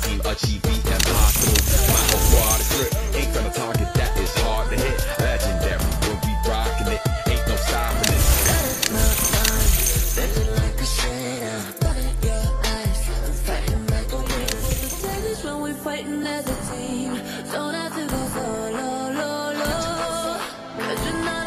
team achieve the impossible. My squad is grip, ain't gonna target that is hard to hit. Legendary, we'll be rocking it, ain't no stopping it. When we're fighting as a team, don't have to go solo, lo, lo. 'Cause you're not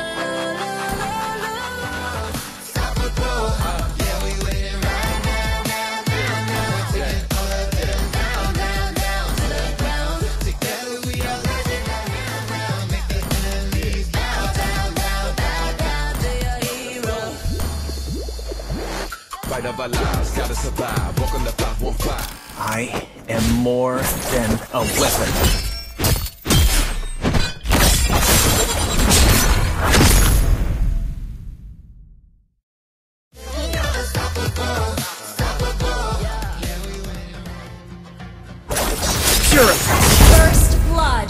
alone. Stop the ball. Yeah, we winning right now, now, now, now. Taking all of them down, down, down to the ground. Together we are legendary now. Make the enemies bow, down, down, bow, down to your hero. Fight of our lives, gotta survive. Welcome to 515. I am more than a weapon. Purify. First blood.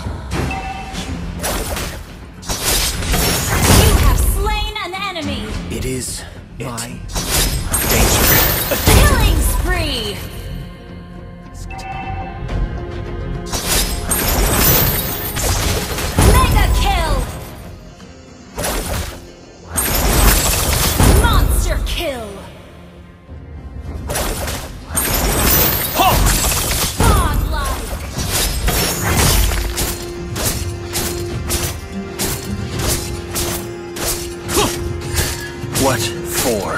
You have slain an enemy. It is my danger. A danger. Killing spree. Mega kill. Monster kill. Godlike. What for?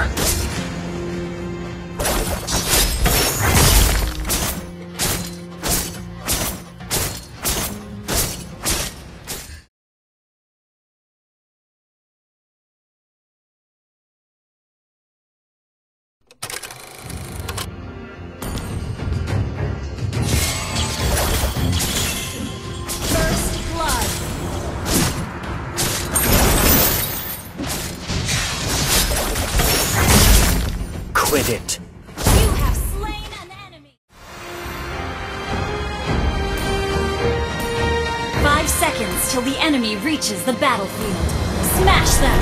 First blood. Quit it. You have slain an enemy. 5 seconds till the enemy reaches the battlefield. Smash them!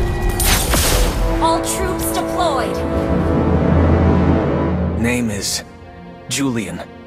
All troops deployed. Name is Julian.